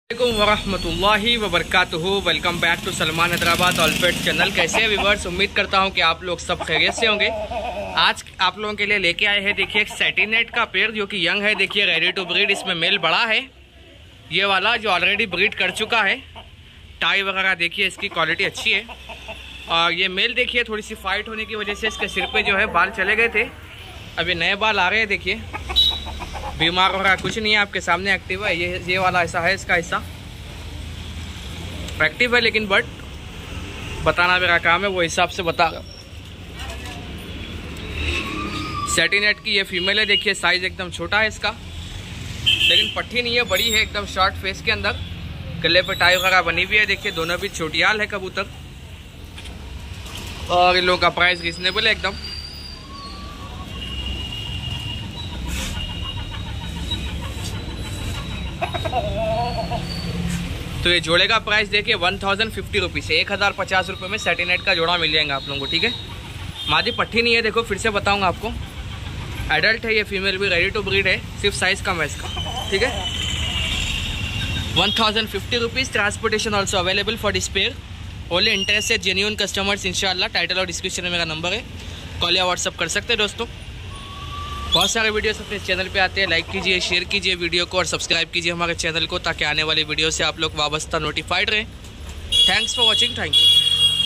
वरहमतुल्लाहि वबरकातुहू। Welcome back to Salman Hyderabad all pet channel. कैसे हैं व्यूअर्स, उम्मीद करता हूं कि आप लोग सब खैरियत से होंगे। आज आप लोगों के लिए लेके आए हैं, देखिए एक सेटिनेट का पेयर जो कि यंग है। देखिए रेडी टू ब्रीड, इसमें मेल बड़ा है, ये वाला जो ऑलरेडी ब्रीड कर चुका है। टाई वगैरह देखिए, इसकी क्वालिटी अच्छी है। और ये मेल देखिए थोड़ी सी फाइट होने की वजह से इसके सिर पे जो है बाल चले गए थे, अभी नए बाल आ रहे हैं। देखिए बीमार वगैरह कुछ नहीं है, आपके सामने एक्टिव है। ये वाला ऐसा है, इसका हिस्सा एक्टिव है, लेकिन बट बताना मेरा काम है, वो हिसाब से बता रहा। सेटिनेट की ये फीमेल है। देखिए साइज एकदम छोटा है इसका, लेकिन पट्टी नहीं है, बड़ी है एकदम शॉर्ट फेस के अंदर। गले पे टाई वगैरह बनी हुई है। देखिए दोनों भी छोटियाल है कबूतर। और इन लोगों का प्राइस रिजनेबल है एकदम। तो ये जोड़े का प्राइस देखिए 1050 रुपीज़ है। 1050 रुपये में सेटिनेट का जोड़ा मिल जाएगा आप लोगों को, ठीक है। मादी पट्टी नहीं है, देखो फिर से बताऊंगा आपको। एडल्ट है ये, फीमेल भी रेडी टू ब्रीड है, सिर्फ साइज कम है इसका, ठीक है। 1050 rupees. Transportation also available for this pair. Only interested genuine customers इंशाल्लाह। टाइटल और डिस्क्रिप्शन में मेरा नंबर है, कॉल या व्हाट्सअप कर सकते हैं दोस्तों। बहुत सारे वीडियोस अपने चैनल पे आते हैं, लाइक कीजिए, शेयर कीजिए वीडियो को और सब्सक्राइब कीजिए हमारे चैनल को, ताकि आने वाली वीडियो से आप लोग वाबस्ता नोटिफाइड रहें। Thanks for watching, thank you.